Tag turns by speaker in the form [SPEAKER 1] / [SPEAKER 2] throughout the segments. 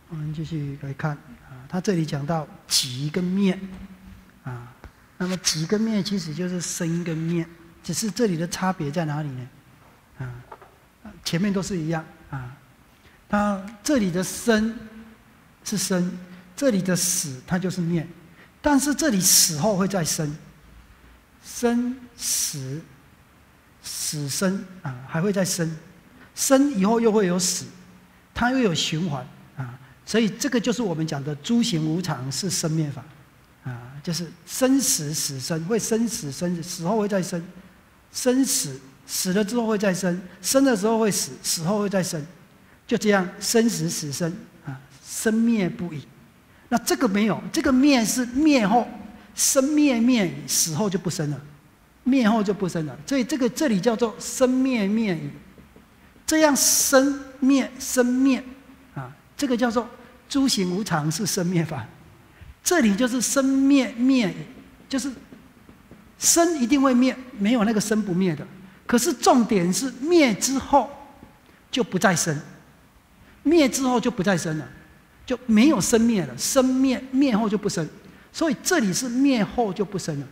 [SPEAKER 1] 我们继续来看啊，他这里讲到极跟灭啊，那么极跟灭其实就是生跟灭，只是这里的差别在哪里呢？啊，前面都是一样啊，它这里的生是生，这里的死它就是灭，但是这里死后会再生，生死死生啊，还会再生，生以后又会有死，它又有循环啊，所以这个就是我们讲的诸行无常是生灭法啊，就是生死死生，会生死生死，死后会再生，生死死了之后会再生，生的时候会死，死后会再生，就这样生死死生啊，生灭不已。那这个没有，这个灭是灭后，生灭灭已，死后就不生了，灭后就不生了。所以这里叫做生灭灭已，这样生灭生灭啊，这个叫做诸行无常是生灭法。这里就是生灭灭已，就是生一定会灭，没有那个生不灭的。可是重点是灭之后就不再生，灭之后就不再生了，就没有生灭了，生灭灭后就不生，所以这里是灭后就不生了。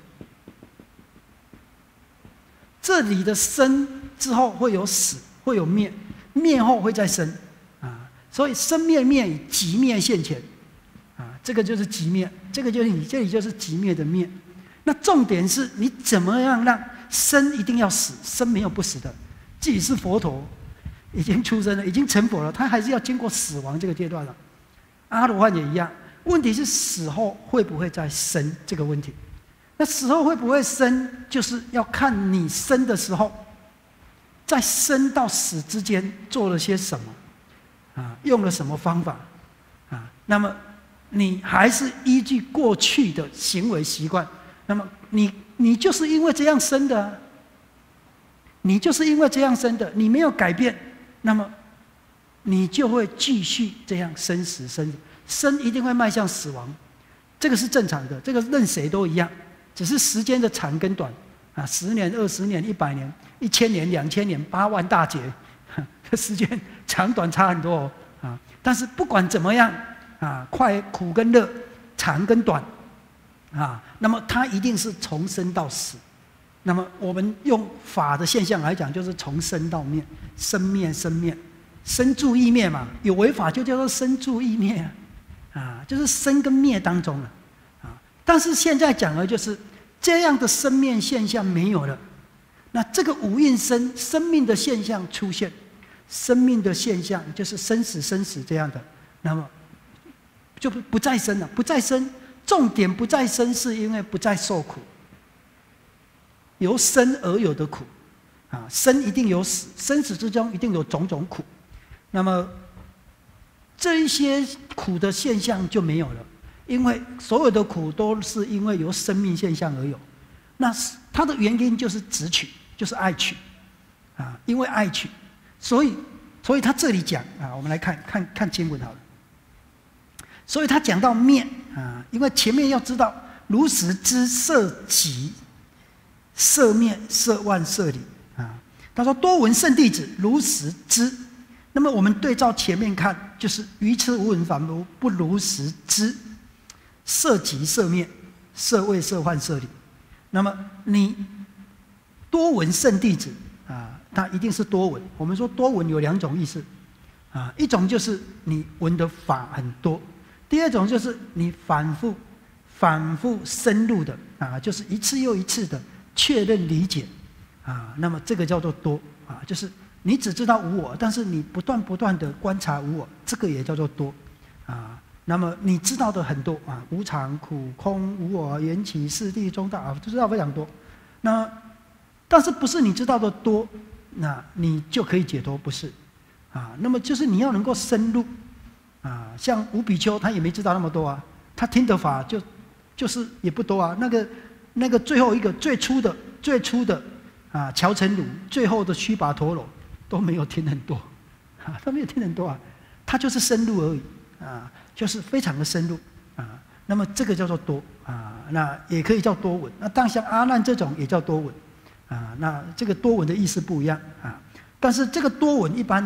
[SPEAKER 1] 这里的生之后会有死，会有灭，灭后会再生啊，所以生灭灭已，极灭现前啊，这个就是极灭，这个就是你这里就是极灭的灭。那重点是你怎么样让生一定要死，生没有不死的，即使是佛陀已经出生了，已经成佛了，他还是要经过死亡这个阶段了。阿罗汉也一样，问题是死后会不会再生这个问题。那死后会不会生，就是要看你生的时候，在生到死之间做了些什么啊，用了什么方法啊？那么你还是依据过去的行为习惯，那么你就是因为这样生的啊，你就是因为这样生的，你没有改变，那么你就会继续这样生死生死，生一定会迈向死亡，这个是正常的，这个任谁都一样，只是时间的长跟短啊，10年、20年、100年、1000年、2000年、8万大劫，这时间长短差很多哦啊。但是不管怎么样啊，快苦跟乐，长跟短啊，那么它一定是从生到死。那么我们用法的现象来讲，就是从生到灭，生灭生灭，生住异灭嘛，有为法就叫做生住异灭啊，就是生跟灭当中了啊。但是现在讲的就是这样的生灭现象没有了，那这个五蕴生命的现象出现，生命的现象就是生死生死这样的，那么就不再生了，不再生。重点不再生，是因为不再受苦，由生而有的苦啊，生一定有死，生死之中一定有种种苦，那么这一些苦的现象就没有了，因为所有的苦都是因为由生命现象而有，那它的原因就是执取，就是爱取啊，因为爱取，所以他这里讲啊，我们来看经文好了。所以他讲到灭啊，因为前面要知道如实知色即色灭色万色理啊。他说多闻圣弟子如实知，那么我们对照前面看，就是愚痴无闻凡夫不如实知色即色灭色为色幻色理。那么你多闻圣弟子啊，他一定是多闻。我们说多闻有2种意思啊，一种就是你闻的法很多。第二种就是你反复深入的啊，就是一次又一次的确认理解啊，那么这个叫做多啊，就是你只知道无我，但是你不断的观察无我，这个也叫做多啊。那么你知道的很多啊，无常、苦、空、无我、缘起、四谛、中道啊，知道非常多。那但是不是你知道的多，那你就可以解脱，不是啊？那么就是你要能够深入。啊，像吴比丘他也没知道那么多啊，他听的法就是也不多啊。那个最后一个最初的啊，乔成儒，最后的须跋陀罗都没有听很多啊，都没有听很多啊，他就是深入而已啊，就是非常的深入啊。那么这个叫做多啊，那也可以叫多闻。那当然像阿难这种也叫多闻啊，那这个多闻的意思不一样啊。但是这个多闻一般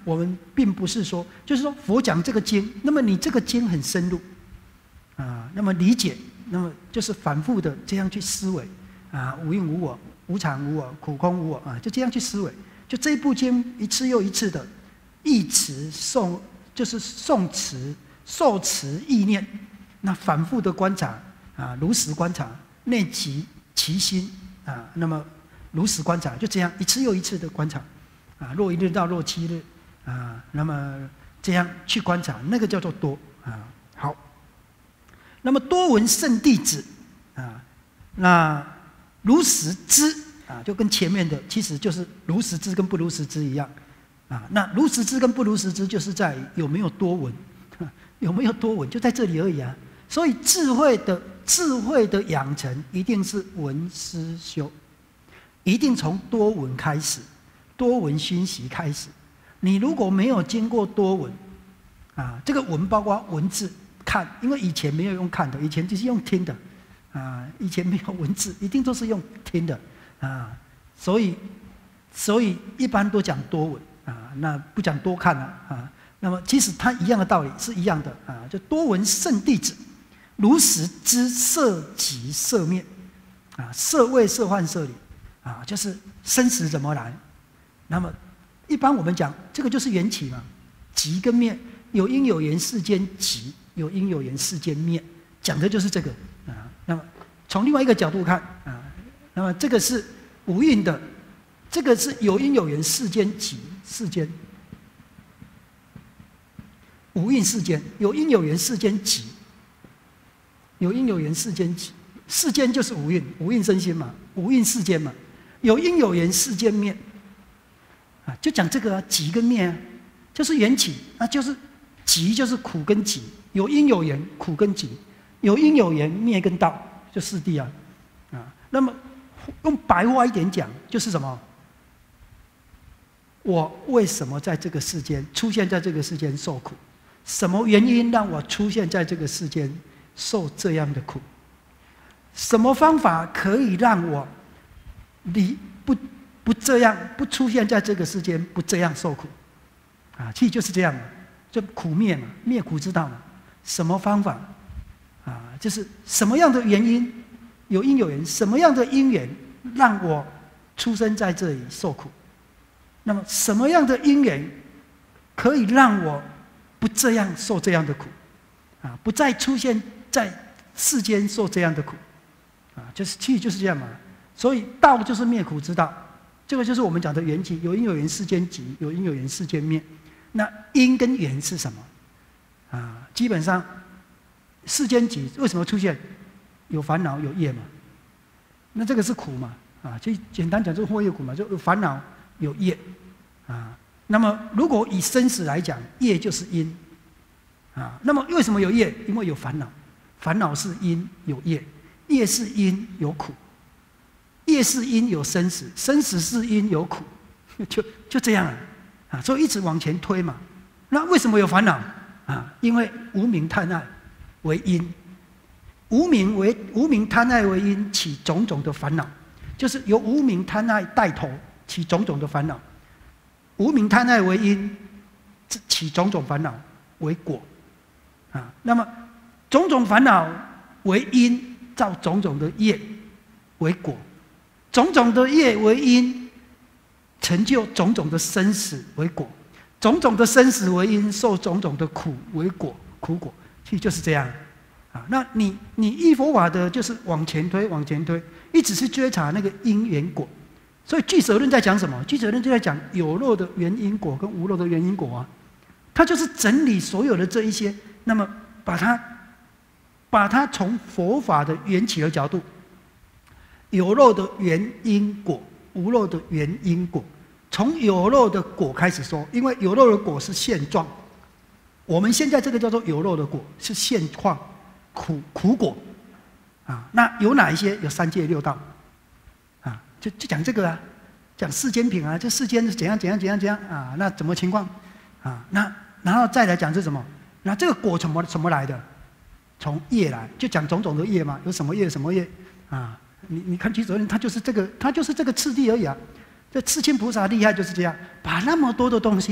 [SPEAKER 1] 我们并不是说，就是说佛讲这个经，那么你这个经很深入那么理解，那么就是反复的这样去思维无因无我、无常无我、苦空无我就这样去思维。就这一部经一次又一次的忆持就是诵持、受持意念，那反复的观察如实观察，内集其心那么如实观察，就这样一次又一次的观察若一日到若七日那么这样去观察，那个叫做多好。那么多闻圣弟子那如实知就跟前面的其实就是如实知跟不如实知一样那如实知跟不如实知就是在有没有多闻有没有多闻，就在这里而已所以智慧的养成一定是闻思修，一定从多闻开始，多闻熏习开始。你如果没有经过多闻这个闻包括文字看，因为以前没有用看的，以前就是用听的以前没有文字，一定都是用听的所以一般都讲多闻那不讲多看那么其实它一样的道理是一样的就多闻圣弟子，如实知色即色灭色位色幻色理就是生死怎么来。那么一般我们讲这个就是缘起嘛，即跟灭，有因有缘世间即，有因有缘世间灭，讲的就是这个那么从另外一个角度看那么这个是无印的，这个是有因有缘世间即，世间无印世间，有因有缘世间即，有因有缘世间即，世间就是无印，无印身心嘛，无印世间嘛，有因有缘世间灭就讲这个即跟灭就是缘起就是即就是苦跟集，有因有缘苦跟集，有因有缘灭跟道，就四谛那么用白话一点讲就是什么？我为什么在这个世间出现在这个世间受苦？什么原因让我出现在这个世间受这样的苦？什么方法可以让我不这样，不出现在这个世间，不这样受苦其实就是这样嘛，就苦灭嘛，灭苦之道嘛。什么方法就是什么样的原因，有因有缘，什么样的因缘让我出生在这里受苦？那么什么样的因缘可以让我不这样受这样的苦不再出现在世间受这样的苦就是其实就是这样嘛。所以道就是灭苦之道，这个就是我们讲的缘起，有因有缘世间即，有因有缘世间灭。那因跟缘是什么基本上世间即为什么出现？有烦恼有业嘛，那这个是苦嘛就简单讲就是祸业苦嘛，就有烦恼有业那么如果以生死来讲，业就是因那么为什么有业？因为有烦恼，烦恼是因有业，业是因有苦，业是因有生死，生死是因有苦，就这样所以一直往前推嘛。那为什么有烦恼因为无明贪爱为因，无明贪爱为因，起种种的烦恼，就是由无明贪爱带头起种种的烦恼。无明贪爱为因，起种种烦恼为果那么种种烦恼为因，造种种的业为果，种种的业为因，成就种种的生死为果，种种的生死为因，受种种的苦为果，苦果。其实就是这样那你依佛法的就是往前推往前推，一直是追查那个因缘果。所以俱舍论在讲什么？俱舍论就在讲有漏的原因果跟无漏的原因果它就是整理所有的这一些，那么把它从佛法的缘起的角度，有漏的原因果，无漏的原因果，从有漏的果开始说，因为有漏的果是现状，我们现在这个叫做有漏的果是现况，苦果那有哪一些？有三界六道就讲这个讲世间品这世间是怎样怎样怎样怎样那怎么情况那然后再来讲是什么？那这个果怎么来的？从业来，就讲种种的业嘛，有什么业什么业你看俱舍论，它就是这个次第而已这刺青菩萨厉害就是这样，把那么多的东西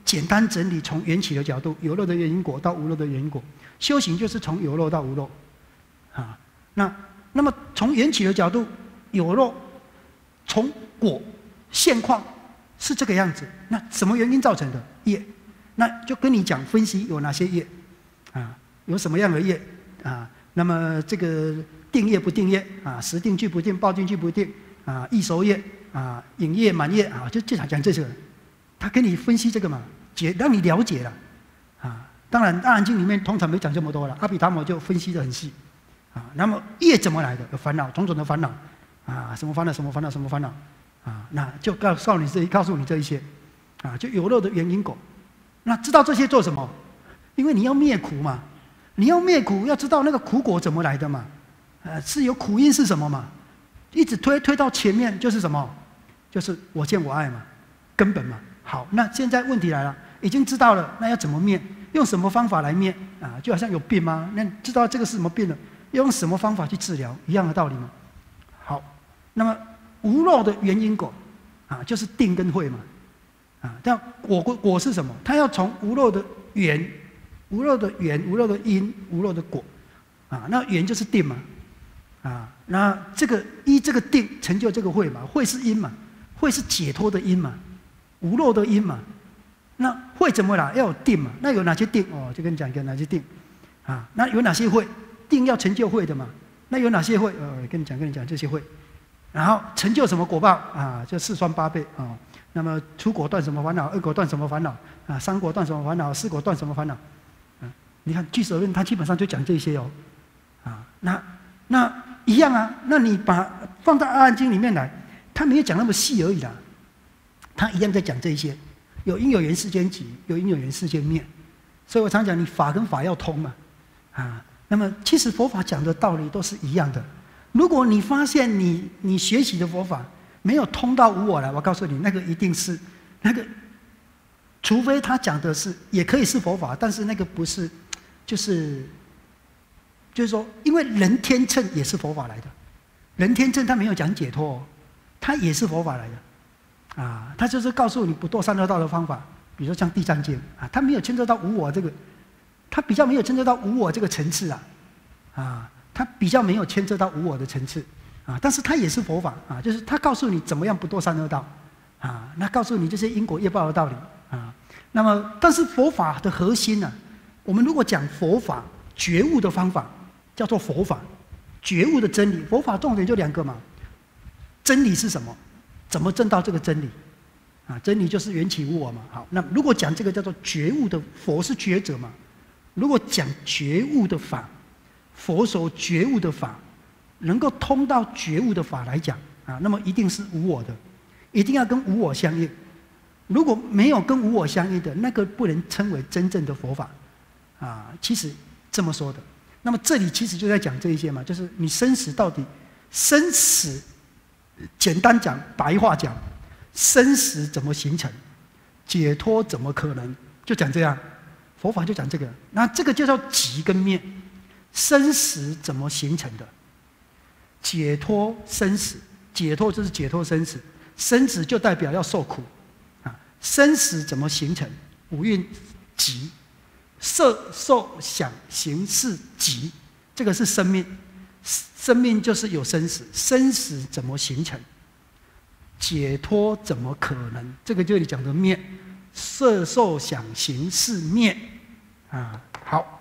[SPEAKER 1] 简单整理，从缘起的角度，有漏的原因果到无漏的原因果，修行就是从有漏到无漏，啊，那么从缘起的角度，有漏，从果现况是这个样子，那什么原因造成的业？那就跟你讲分析有哪些业，啊，有什么样的业啊？那么这个定业不定业啊，时定俱不定，报定俱不定啊，易熟业啊，引业满业啊，就讲这些，他跟你分析这个嘛，让你了解了啊。当然，《大难经》里面通常没讲这么多了，阿毗达摩就分析得很细啊。那么业怎么来的？有烦恼，种种的烦恼啊，什么烦恼，什么烦恼，什么烦恼啊？那就告诉你这一些啊，就有漏的原因果。那知道这些做什么？因为你要灭苦嘛，你要灭苦，要知道那个苦果怎么来的嘛，是有苦因是什么嘛？一直推到前面就是什么？就是我见我爱嘛，根本嘛。好，那现在问题来了，已经知道了，那要怎么灭？用什么方法来灭啊？就好像有病吗？那知道这个是什么病了，要用什么方法去治疗？一样的道理嘛。好，那么无漏的原因果啊，就是定跟慧嘛。啊，但果是什么？它要从无漏的缘、无漏的因、无漏的果，啊，那缘就是定嘛，啊，那这个依这个定成就这个慧嘛，慧是因嘛，慧是解脱的因嘛，无漏的因嘛，那慧怎么来？要有定嘛，那有哪些定？哦，就跟你讲一个哪些定，啊，那有哪些慧？定要成就慧的嘛，那有哪些慧？跟你讲这些慧，然后成就什么果报啊？就四双八倍啊。那么初果断什么烦恼？二果断什么烦恼？啊，三果断什么烦恼？四果断什么烦恼？啊，你看俱舍论它基本上就讲这些哦，啊，那一样啊，那你把放到《阿含经》里面来，它没有讲那么细而已啦，它一样在讲这些，有因有缘世间集，有因有缘世间灭，所以我常讲你法跟法要通嘛，啊，那么其实佛法讲的道理都是一样的，如果你发现你学习的佛法没有通到无我来，我告诉你，那个一定是那个，除非他讲的是也可以是佛法，但是那个不是，就是说，因为人天乘也是佛法来的，人天乘他没有讲解脱哦，他也是佛法来的，啊，他就是告诉你不堕三恶道的方法，比如说像《地藏经》啊，他没有牵涉到无我这个，他比较没有牵涉到无我这个层次啊，他比较没有牵涉到无我的层次。啊，但是它也是佛法啊，就是它告诉你怎么样不堕三恶道，啊，那告诉你这些因果业报的道理啊。那么，但是佛法的核心呢，我们如果讲佛法觉悟的方法，叫做佛法觉悟的真理。佛法重点就两个嘛，真理是什么？怎么证到这个真理？啊，真理就是缘起无我嘛。好，那如果讲这个叫做觉悟的，佛是觉者嘛。如果讲觉悟的法，佛所觉悟的法。能够通到觉悟的法来讲啊，那么一定是无我的，一定要跟无我相应。如果没有跟无我相应的，那个不能称为真正的佛法啊。其实这么说的。那么这里其实就在讲这一些嘛，就是你生死到底，生死简单讲，白话讲，生死怎么形成，解脱怎么可能，就讲这样。佛法就讲这个，那这个就叫集跟灭，生死怎么形成的？解脱生死，解脱就是解脱生死，生死就代表要受苦啊。生死怎么形成？五蕴集，色受想行识集，这个是生命。生命就是有生死，生死怎么形成？解脱怎么可能？这个就是你讲的灭，色受想行识灭啊。好。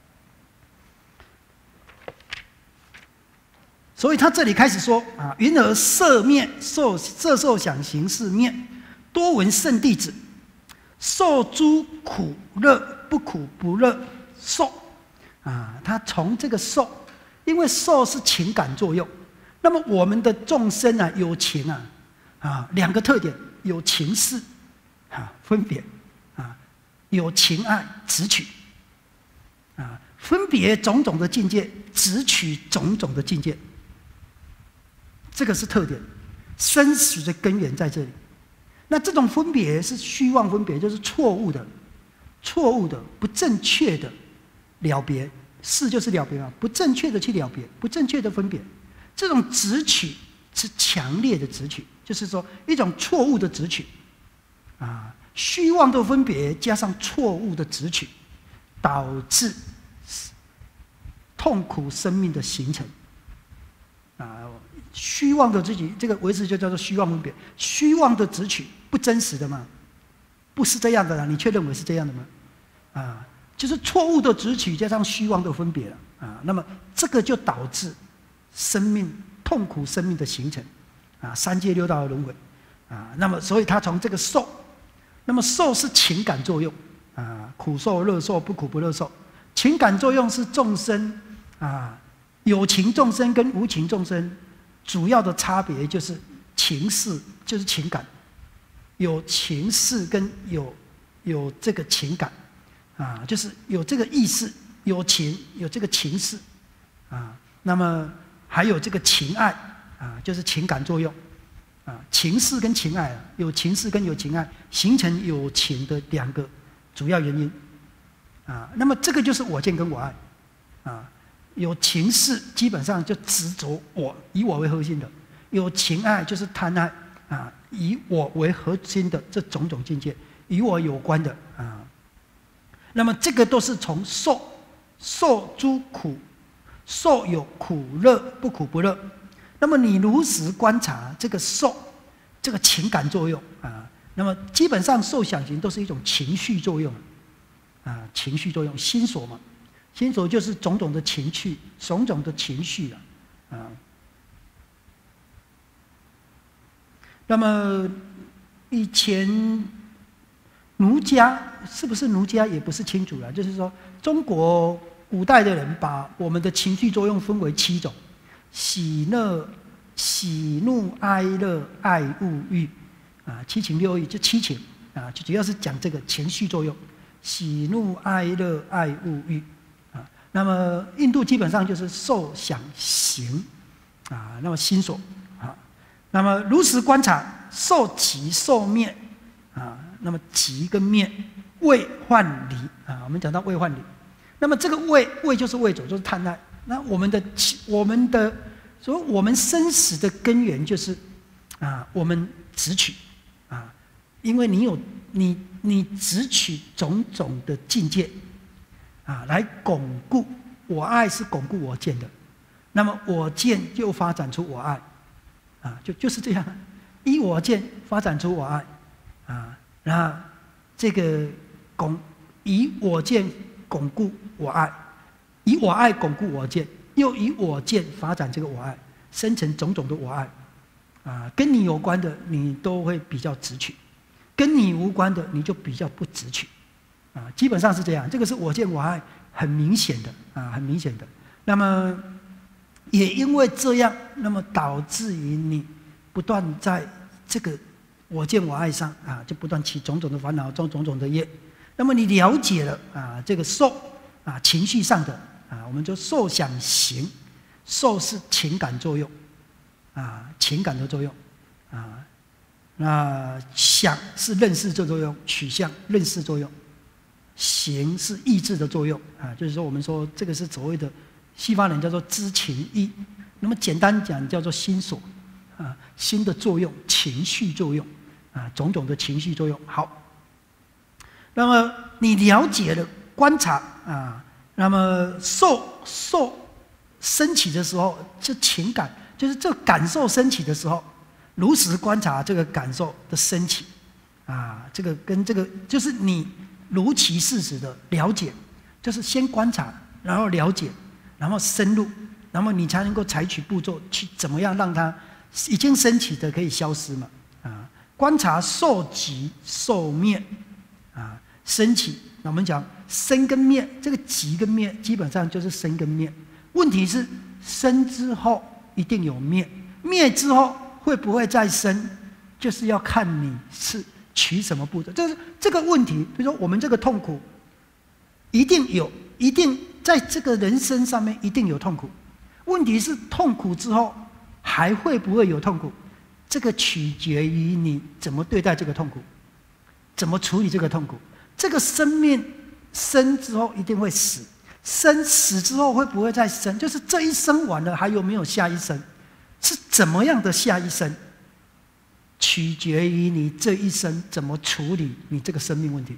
[SPEAKER 1] 所以他这里开始说啊，云而色灭，色受想行识灭，多闻圣弟子，受诸苦乐不苦不乐受啊。他从这个受，因为受是情感作用，那么我们的众生啊，有情啊，两个特点，有情识啊，分别啊，有情爱执取啊，分别种种的境界，执取种种的境界。这个是特点，生死的根源在这里。那这种分别是虚妄分别，就是错误的、不正确的了别。是就是了别嘛，不正确的去了别，不正确的分别。这种执取是强烈的执取，就是说一种错误的执取啊。 虚妄的分别加上错误的执取，导致痛苦生命的形成。虚妄的执取，这个维持就叫做虚妄分别。虚妄的执取不真实的嘛？不是这样的啦，你却认为是这样的吗？就是错误的执取加上虚妄的分别了那么这个就导致痛苦生命的形成三界六道的轮回那么所以他从这个受，那么受是情感作用苦受、乐受、不苦不乐受。情感作用是众生有情众生跟无情众生主要的差别就是情事，就是情感，有情事跟有这个情感就是有这个意识，有情，有这个情事那么还有这个情爱就是情感作用情事跟情爱有情事跟有情爱形成有情的两个主要原因那么这个就是我见跟我爱有情事基本上就执着我，以我为核心的；有情爱就是贪爱以我为核心的这种种境界，与我有关的那么这个都是从受诸苦，受有苦乐不苦不乐。那么你如实观察这个受，这个情感作用那么基本上受想行都是一种情绪作用情绪作用，心所嘛。心所就是种种的情绪，种种的情绪那么以前儒家是不是儒家也不是清楚了，就是说中国古代的人把我们的情绪作用分为7种：喜怒哀乐爱恶欲七情六欲，就7情就主要是讲这个情绪作用，喜怒哀乐爱恶欲那么印度基本上就是受想行那么心所那么如实观察受起受灭那么起跟灭为幻离我们讲到为幻离，那么这个为就是为走，就是贪爱。那我们所以我们生死的根源就是我们执取因为你执取种种的境界来巩固我爱，是巩固我见的，那么我见就发展出我爱就是这样，依我见发展出我爱那这个以我见巩固我爱，以我爱巩固我见，又以我见发展这个我爱，生成种种的我爱跟你有关的你都会比较直取，跟你无关的你就比较不直取基本上是这样。这个是我见我爱很明显的很明显的。那么也因为这样，那么导致于你不断在这个我见我爱上就不断起种种的烦恼，种种的业。那么你了解了这个受情绪上的我们就受想行，受是情感作用情感的作用那想是认识的作用，取向认识作用，行是意志的作用就是说我们说这个是所谓的西方人叫做知情意，那么简单讲叫做心所心的作用，情绪作用种种的情绪作用。好，那么你了解了观察那么受升起的时候，就情感就是这感受升起的时候，如实观察这个感受的升起这个跟这个就是你如其事实的了解，就是先观察，然后了解，然后深入，然后你才能够采取步骤去怎么样让它已经升起的可以消失嘛观察受集受灭升起，那我们讲生跟灭，这个集跟灭基本上就是生跟灭。问题是生之后一定有灭，灭之后会不会再生，就是要看你是取什么步骤。这个问题，比如说我们这个痛苦，一定在这个人生上面一定有痛苦。问题是痛苦之后还会不会有痛苦？这个取决于你怎么对待这个痛苦，怎么处理这个痛苦。这个生命生之后一定会死，死之后会不会再生？就是这一生完了，还有没有下一生？是怎么样的下一生？ 取决于你这一生怎么处理你这个生命问题。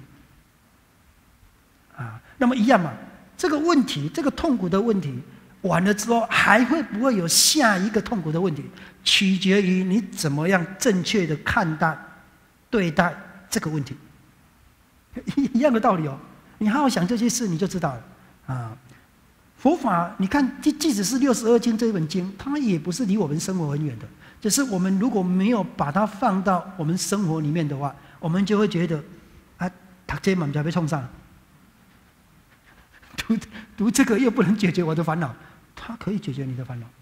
[SPEAKER 1] 那么一样嘛，这个问题，这个痛苦的问题完了之后，还会不会有下一个痛苦的问题？取决于你怎么样正确的看待、对待这个问题。一样的道理哦，你好好想这些事，你就知道了。佛法，你看，即使是62经这一本经，它也不是离我们生活很远的。只是我们如果没有把它放到我们生活里面的话，我们就会觉得，读这嘛，就被冲上。读这个又不能解决我的烦恼，它可以解决你的烦恼。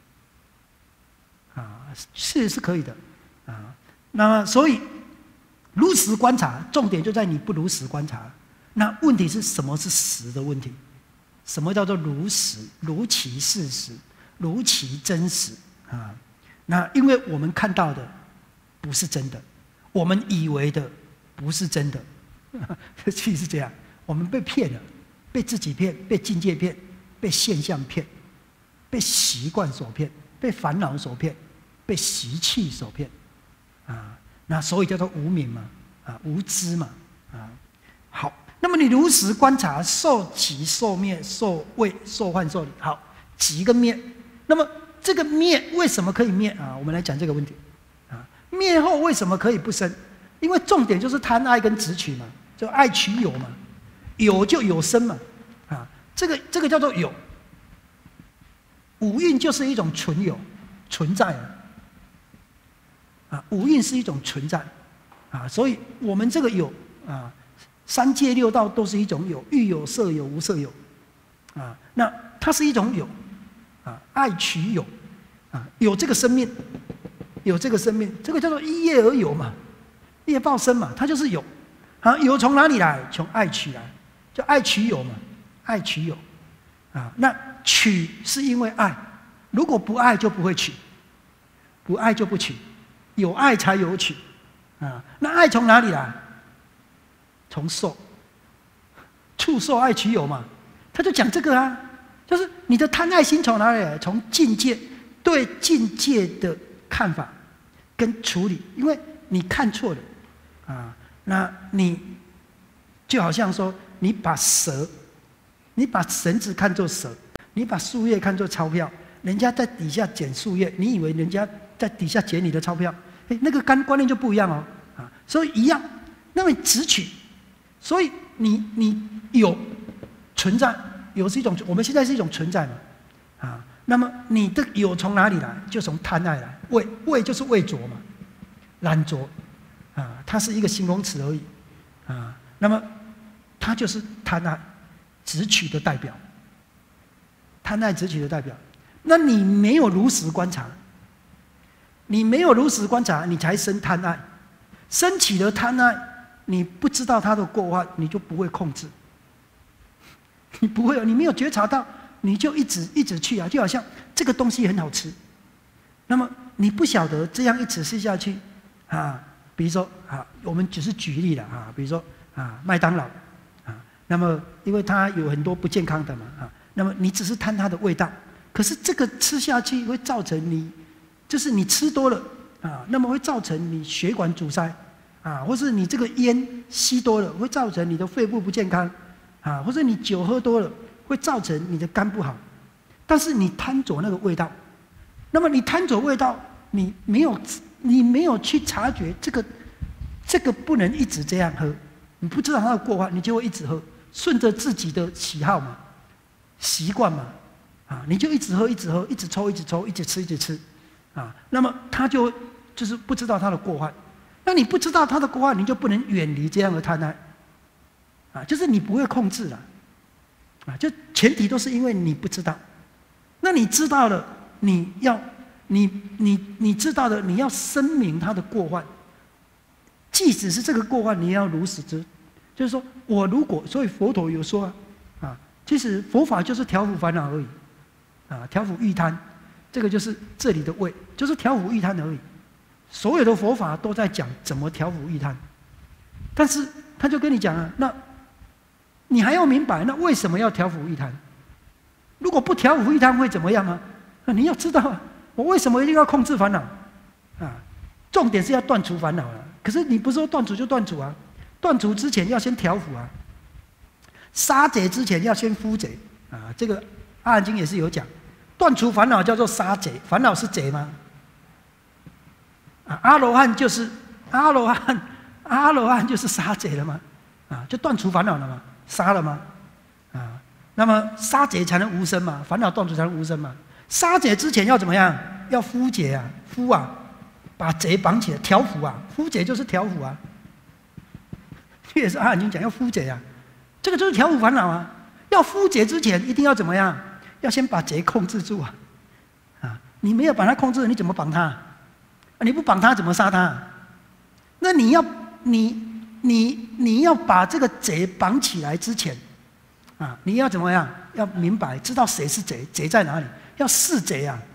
[SPEAKER 1] 是可以的。那么所以如实观察，重点就在你不如实观察。那问题是什么是实的问题？什么叫做如实？如其事实，如其真实。那因为我们看到的不是真的，我们以为的不是真的，其实是这样，我们被骗了，被自己骗，被境界骗，被现象骗，被习惯所骗，被烦恼所骗，被习气所骗。那所以叫做无明嘛，无知嘛。好，那么你如实观察，受起受灭受位受幻受理。好，起跟灭，那么这个灭为什么可以灭我们来讲这个问题。灭后为什么可以不生？因为重点就是贪爱跟执取嘛，就爱取有嘛，有就有生嘛。这个叫做有。五蕴就是一种存有，存在五蕴是一种存在所以我们这个有三界六道都是一种有，欲有、色有、无色有那它是一种有爱取有有这个生命，有这个生命，这个叫做依业而有嘛，业报生嘛，它就是有有从哪里来？从爱取来，就爱取有嘛，爱取有那取是因为爱，如果不爱就不会取，不爱就不取，有爱才有取那爱从哪里来？从受，触受爱取有嘛，他就讲这个就是你的贪爱心从哪里来？从境界，对境界的看法跟处理，因为你看错了那你就好像说，你把绳子看作蛇，你把树叶看作钞票，人家在底下捡树叶，你以为人家在底下捡你的钞票，那个观念就不一样哦所以一样，那么执取，所以你有存在，有是一种，我们现在是一种存在嘛那么你的有从哪里来？就从贪爱来，畏就是畏着嘛，染着它是一个形容词而已那么它就是贪爱执取的代表，贪爱执取的代表。那你没有如实观察，你没有如实观察，你才生贪爱，升起了贪爱，你不知道它的过患，你就不会控制，你不会，你没有觉察到，你就一直去就好像这个东西很好吃，那么你不晓得这样一直吃下去比如说我们只是举例了比如说麦当劳那么因为它有很多不健康的嘛那么你只是贪它的味道，可是这个吃下去会造成你，就是你吃多了那么会造成你血管阻塞或是你这个烟吸多了会造成你的肺部不健康或者你酒喝多了会造成你的肝不好，但是你贪着那个味道，那么你贪着味道，你没有去察觉这个不能一直这样喝，你不知道它的过患，你就会一直喝，顺着自己的喜好嘛，习惯嘛你就一直喝，一直喝，一直抽，一直抽，一直吃，一直吃那么他就是不知道他的过患。那你不知道他的过患，你就不能远离这样的贪爱就是你不会控制了就前提都是因为你不知道。那你知道了，你知道了，你要声明他的过患，即使是这个过患，你也要如实知。就是说我如果，所以佛陀有说其实佛法就是调伏烦恼而已调伏欲贪，这个就是这里的位，就是调伏欲贪而已。所有的佛法都在讲怎么调伏欲贪，但是他就跟你讲那你还要明白，那为什么要调伏欲贪？如果不调伏欲贪会怎么样吗？你要知道我为什么一定要控制烦恼重点是要断除烦恼了。可是你不是说断除就断除啊？断除之前要先调伏啊。杀贼之前要先敷贼啊。这个《阿含经》也是有讲，断除烦恼叫做杀贼。烦恼是贼吗？啊，阿罗汉就是阿罗汉就是杀贼了吗？啊，就断除烦恼了吗？杀了吗？啊，那么杀贼才能无生嘛，烦恼断除才能无生嘛。杀贼之前要怎么样？要敷劫啊，敷啊，把贼绑起来，调伏啊，敷劫就是调伏啊。这也是阿含经讲要敷劫啊，这个就是调伏烦恼啊。要敷劫之前一定要怎么样？要先把贼控制住啊！啊，你没有把他控制，你怎么绑他？你不绑他怎么杀他？那你要把这个贼绑起来之前，啊，你要怎么样？要明白，知道谁是贼，贼在哪里，要识贼啊！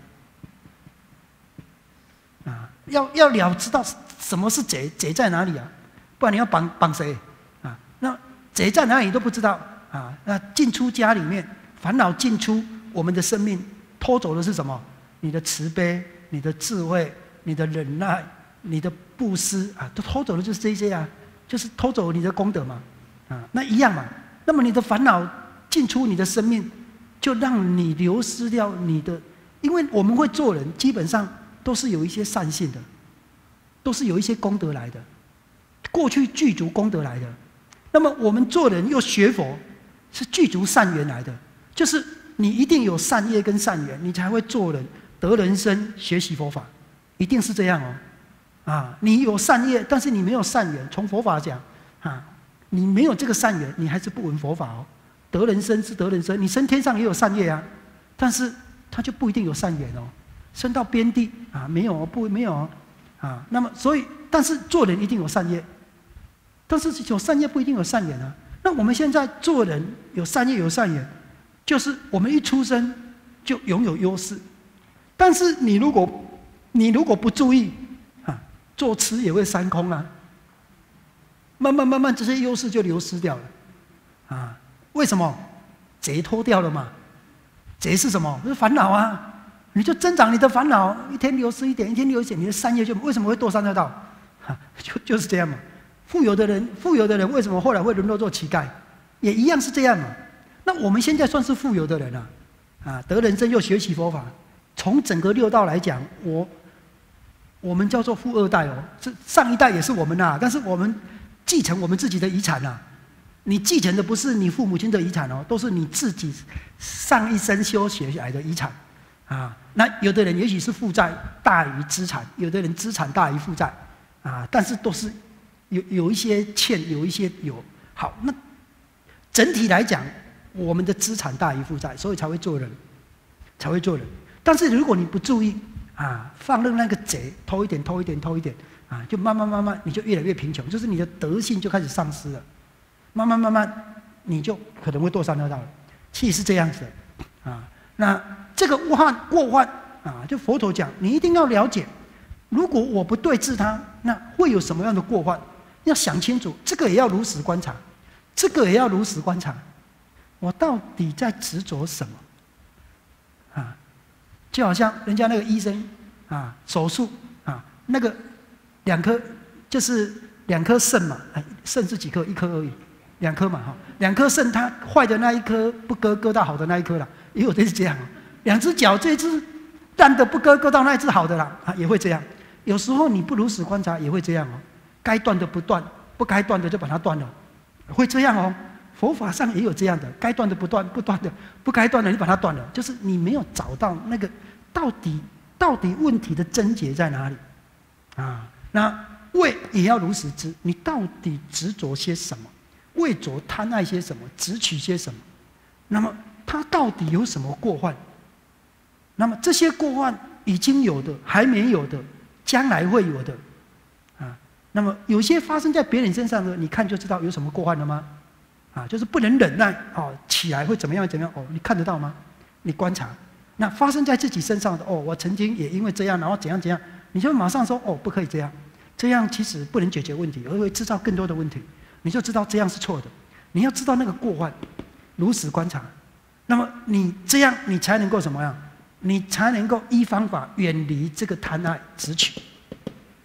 [SPEAKER 1] 啊，要了知道什么是贼，贼在哪里啊？不然你要绑谁啊？那贼在哪里都不知道啊？那进出家里面，烦恼进出我们的生命，偷走的是什么？你的慈悲，你的智慧。你的忍耐，你的布施啊，都偷走的就是这些啊，就是偷走你的功德嘛，啊，那一样嘛。那么你的烦恼进出你的生命，就让你流失掉你的。因为我们会做人，基本上都是有一些善性的，都是有一些功德来的，过去具足功德来的。那么我们做人又学佛，是具足善缘来的，就是你一定有善业跟善缘，你才会做人得人生，学习佛法。一定是这样哦，啊，你有善业，但是你没有善缘。从佛法讲，啊，你没有这个善缘，你还是不闻佛法哦。得人生是得人生，你升天上也有善业啊，但是他就不一定有善缘哦。升到边地啊，没有没有啊。那么所以，但是做人一定有善业，但是有善业不一定有善缘啊。那我们现在做人有善业有善缘，就是我们一出生就拥有优势，但是你如果不注意，啊，坐吃也会三空啊。慢慢，这些优势就流失掉了，啊，为什么？贼脱掉了嘛。贼是什么？是烦恼啊。你就增长你的烦恼，一天流失一点，一天流失一点，你的善业就为什么会堕三恶道？就是这样嘛。富有的人为什么后来会沦落做乞丐？也一样是这样嘛。那我们现在算是富有的人啊，啊，得人生又学习佛法，从整个六道来讲，我们叫做富二代哦，是上一代也是我们呐，但是我们继承我们自己的遗产呐。你继承的不是你父母亲的遗产哦，都是你自己上一生修学来的遗产啊。那有的人也许是负债大于资产，有的人资产大于负债啊，但是都是有一些欠，有一些有。好，那整体来讲，我们的资产大于负债，所以才会做人，才会做人。但是如果你不注意，啊，放任那个贼偷一点啊，就慢慢，你就越来越贫穷，就是你的德性就开始丧失了。慢慢，你就可能会堕三恶道了。其实是这样子的啊。那这个过患啊，就佛陀讲，你一定要了解，如果我不对治它，那会有什么样的过患？要想清楚，这个也要如实观察，这个也要如实观察，我到底在执着什么？啊。就好像人家那个医生啊，手术啊，那个2颗就是2颗肾嘛，肾是几颗？1颗而已，2颗嘛哈，2颗肾，它坏的那一颗不割到好的那一颗了，也有的是这样。2只脚，这只烂的不割到那一只好的啦，啊，也会这样。有时候你不如实观察，也会这样哦。该断的不断，不该断的就把它断了，会这样哦。佛法上也有这样的，该断的不断，不断的不该断的你把它断了，就是你没有找到那个到底问题的症结在哪里啊？那为也要如实知，你到底执着些什么？为着贪爱些什么？执取些什么？那么它到底有什么过患？那么这些过患已经有的、还没有的、将来会有的啊。那么有些发生在别人身上的，你看就知道有什么过患了吗？啊，就是不能忍耐哦，起来会怎么样哦？你看得到吗？你观察，那发生在自己身上的哦，我曾经也因为这样，然后怎样，你就马上说哦，不可以这样，这样其实不能解决问题，而会制造更多的问题。你就知道这样是错的，你要知道那个过患，如实观察。那么你这样，你才能够什么样？你才能够依方法远离这个贪爱执取。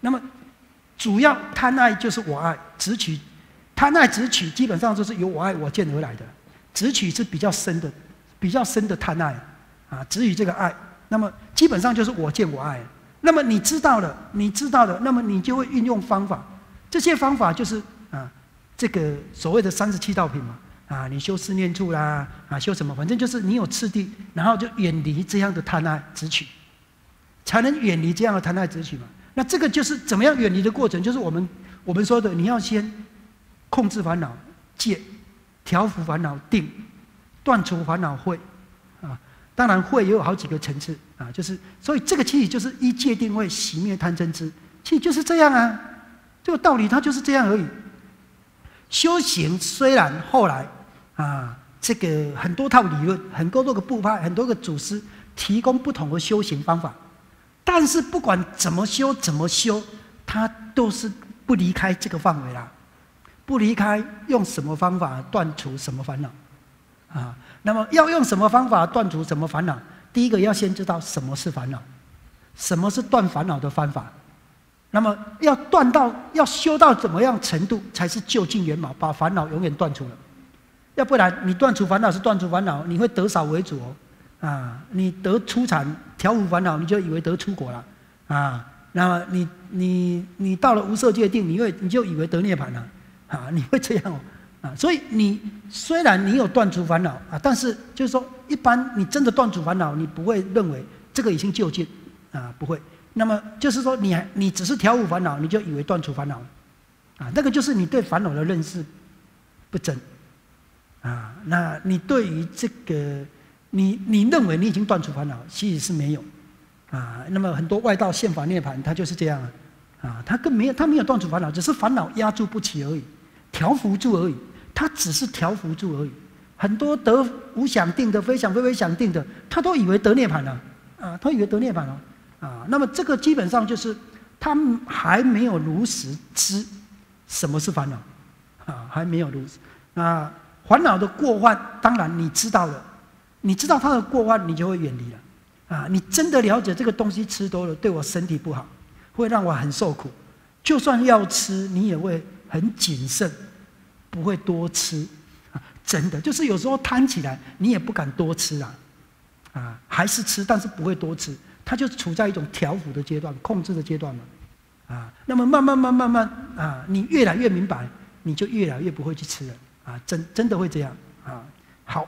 [SPEAKER 1] 那么主要贪爱就是我爱执取，贪爱执取基本上就是由我爱我见而来的，执取是比较深的贪爱啊，执取这个爱，那么基本上就是我见我爱。那么你知道了，那么你就会运用方法，这些方法就是这个所谓的37道品嘛。你修四念处啦，修什么？反正就是你有次第，然后就远离这样的贪爱执取，才能远离这样的贪爱执取嘛。那这个就是怎么样远离的过程，就是我们说的，你要先控制烦恼戒，调伏烦恼定，断除烦恼慧啊。当然慧也有好几个层次啊，就是所以这个其实就是依戒定慧熄灭贪嗔痴，其实就是这样啊，这个道理它就是这样而已。修行虽然后来这个很多套理论，很多个部派，很多个祖师提供不同的修行方法，但是不管怎么修，它都是不离开这个范围啦，不离开用什么方法断除什么烦恼那么要用什么方法断除什么烦恼？第一个要先知道什么是烦恼，什么是断烦恼的方法。那么要修到怎么样程度才是究竟圆满，把烦恼永远断除了？要不然你断除烦恼是断除烦恼，你会得少为主你得初禅调伏烦恼，你就以为得出国了那么你到了无色界定，你就以为得涅槃了你会这样所以你虽然你有断除烦恼但是就是说，一般你真的断除烦恼，你不会认为这个已经究竟不会。那么就是说你只是调伏烦恼，你就以为断除烦恼了那个就是你对烦恼的认识不真那你对于这个你认为你已经断除烦恼，其实是没有那么很多外道宪法涅槃，它就是这样他没有断除烦恼，只是烦恼压住不起而已，调伏住而已，他只是调伏住而已。很多得无想定的、非想非非想定的，他都以为得涅槃了他以为得涅槃了那么这个基本上就是他还没有如实知什么是烦恼还没有如实烦恼的过患，当然你知道了，你知道它的过患，你就会远离了你真的了解这个东西吃多了对我身体不好，会让我很受苦，就算要吃你也会很谨慎，不会多吃真的就是有时候贪起来你也不敢多吃还是吃，但是不会多吃，它就处在一种调伏的阶段、控制的阶段嘛那么慢慢你越来越明白，你就越来越不会去吃了真的会这样好，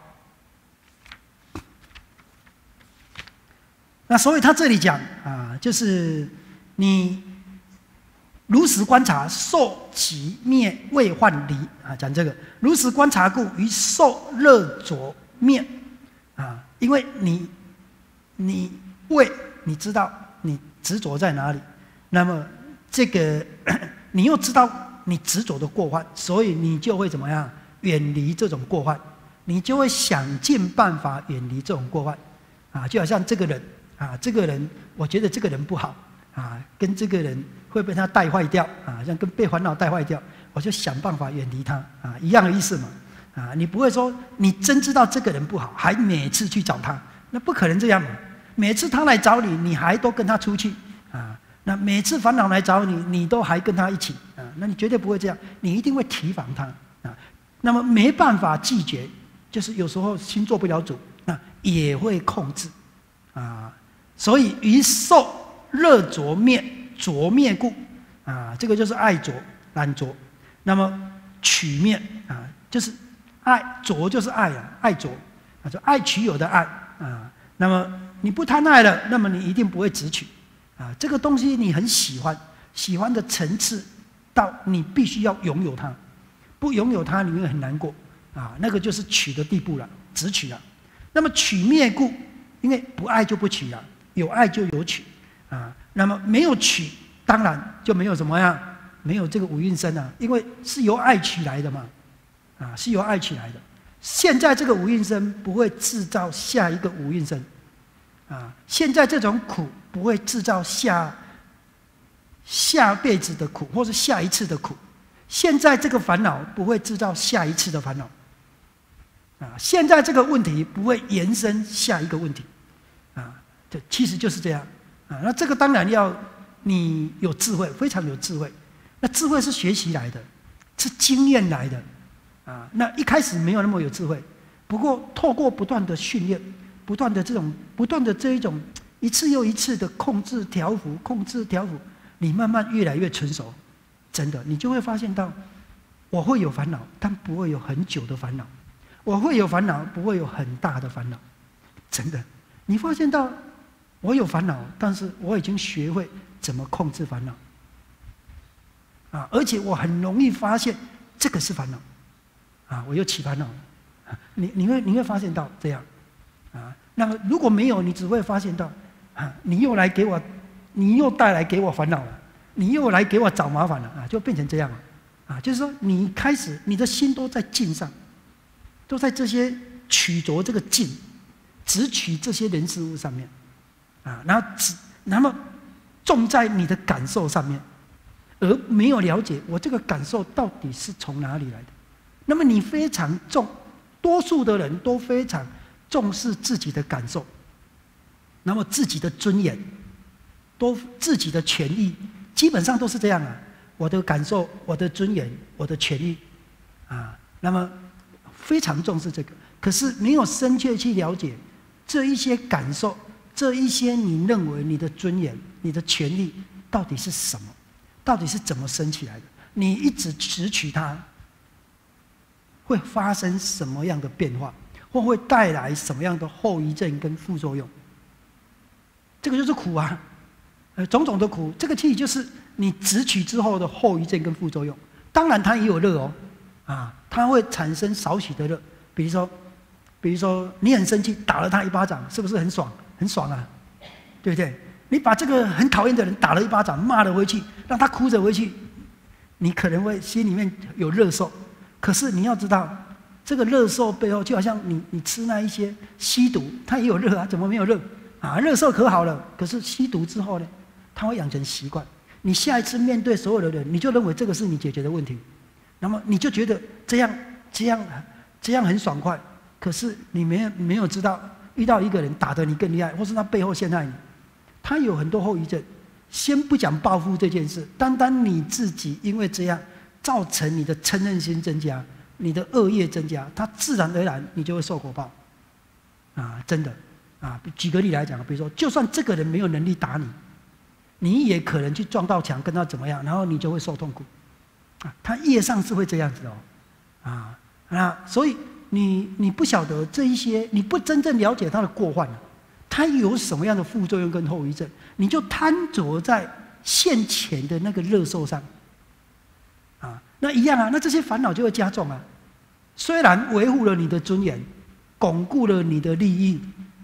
[SPEAKER 1] 那所以他这里讲就是你如实观察受起灭未幻离讲这个如实观察故，于受热着灭因为你为你知道你执着在哪里，那么这个你又知道你执着的过患，所以你就会怎么样远离这种过患，你就会想尽办法远离这种过患就好像这个人我觉得这个人不好跟这个人会被他带坏掉像跟被烦恼带坏掉，我就想办法远离他一样的意思嘛你不会说你真知道这个人不好，还每次去找他，那不可能这样嘛。每次他来找你，你还都跟他出去那每次烦恼来找你，你都还跟他一起那你绝对不会这样，你一定会提防他那么没办法拒绝，就是有时候心做不了主也会控制所以于受热着灭着灭故这个就是爱着染着，那么取灭就是爱着就是爱爱着就爱取有的爱那么你不贪爱了，那么你一定不会执取这个东西你很喜欢的层次到你必须要拥有它，不拥有它你会很难过那个就是取的地步了，执取了。那么取灭故，因为不爱就不取了，有爱就有取那么没有取，当然就没有怎么样，没有这个五蕴身因为是由爱取来的嘛是由爱取来的。现在这个五蕴身不会制造下一个五蕴身现在这种苦不会制造下辈子的苦，或是下一次的苦。现在这个烦恼不会制造下一次的烦恼现在这个问题不会延伸下一个问题这其实就是这样那这个当然你有智慧，非常有智慧。那智慧是学习来的，是经验来的啊。那一开始没有那么有智慧，不过透过不断的训练，不断的这一种一次又一次的控制调伏，你慢慢越来越成熟。真的，你就会发现到，我会有烦恼，但不会有很久的烦恼；我会有烦恼，不会有很大的烦恼。真的，你发现到我有烦恼，但是我已经学会怎么控制烦恼啊！而且我很容易发现这个是烦恼啊，我又起烦恼了。你会发现到这样啊？那么如果没有，你只会发现到啊，你又带来给我烦恼了。你又来给我找麻烦了啊，就变成这样了啊！就是说，你开始你的心都在境上，都在这些取着这个境，只取这些人事物上面啊，然后重在你的感受上面，而没有了解我这个感受到底是从哪里来的。那么你非常多数的人都非常重视自己的感受，那么自己的尊严，自己的权益。基本上都是这样啊，我的感受、我的尊严、我的权益，啊，那么非常重视这个，可是没有深切去了解这一些感受，这一些你认为你的尊严、你的权利到底是什么，到底是怎么生起来的？你一直执取它，会发生什么样的变化，或会带来什么样的后遗症跟副作用？这个就是苦啊。种种的苦，这个其实就是你执取之后的后遗症跟副作用。当然，它也有乐哦，啊，它会产生少许的乐。比如说你很生气，打了他一巴掌，是不是很爽？很爽啊，对不对？你把这个很讨厌的人打了一巴掌，骂了回去，让他哭着回去，你可能会心里面有乐受。可是你要知道，这个乐受背后，就好像你吃那一些吸毒，它也有乐啊，怎么没有乐啊？乐受可好了，可是吸毒之后呢？他会养成习惯，你下一次面对所有的人，你就认为这个是你解决的问题，那么你就觉得这样很爽快。可是你没有知道，遇到一个人打得你更厉害，或是他背后陷害你，他有很多后遗症。先不讲报复这件事，单单你自己因为这样造成你的嗔恨心增加，你的恶业增加，他自然而然你就会受果报啊！真的啊！举个例来讲，比如说，就算这个人没有能力打你。你也可能去撞到墙，跟他怎么样，然后你就会受痛苦，啊，他业上是会这样子哦，啊，所以你不晓得这一些，你不真正了解他的过患，他有什么样的副作用跟后遗症，你就贪着在现前的那个乐受上，啊，那一样啊，那这些烦恼就会加重啊。虽然维护了你的尊严，巩固了你的利益。